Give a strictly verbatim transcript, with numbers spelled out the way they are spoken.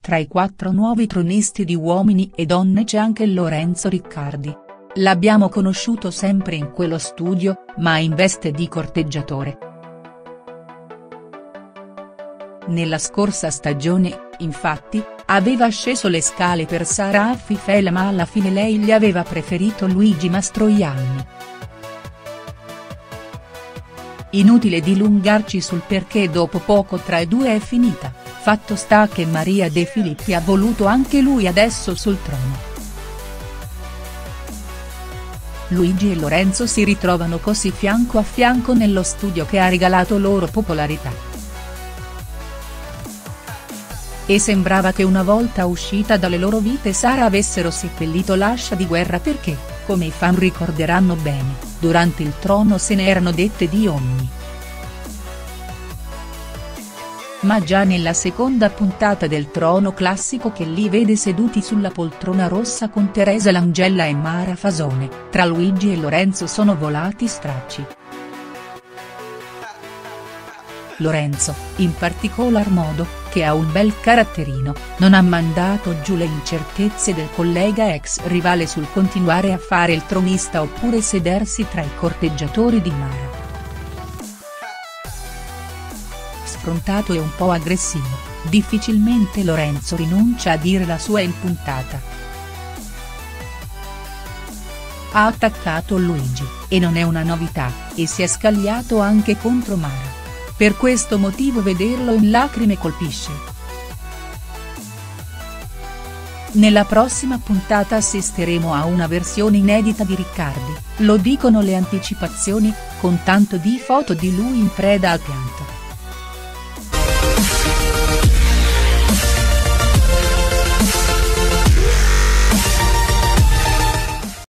Tra i quattro nuovi tronisti di Uomini e Donne c'è anche Lorenzo Riccardi. L'abbiamo conosciuto sempre in quello studio, ma in veste di corteggiatore. Nella scorsa stagione, infatti, aveva sceso le scale per Sara Affifela, ma alla fine lei gli aveva preferito Luigi Mastroianni. Inutile dilungarci sul perché dopo poco tra i due è finita, fatto sta che Maria De Filippi ha voluto anche lui adesso sul trono. Luigi e Lorenzo si ritrovano così fianco a fianco nello studio che ha regalato loro popolarità. E sembrava che una volta uscita dalle loro vite Sara avessero seppellito l'ascia di guerra perché, come i fan ricorderanno bene, durante il trono se ne erano dette di ogni. Ma già nella seconda puntata del Trono classico, che li vede seduti sulla poltrona rossa con Teresa Langella e Mara Fasone, tra Luigi e Lorenzo sono volati stracci. Lorenzo, in particolar modo, che ha un bel caratterino, non ha mandato giù le incertezze del collega ex rivale sul continuare a fare il tronista oppure sedersi tra i corteggiatori di Mara. Sfrontato e un po' aggressivo, difficilmente Lorenzo rinuncia a dire la sua in puntata. Ha attaccato Luigi, e non è una novità, e si è scagliato anche contro Mara. Per questo motivo vederlo in lacrime colpisce. Nella prossima puntata assisteremo a una versione inedita di Riccardi, lo dicono le anticipazioni, con tanto di foto di lui in preda al pianto.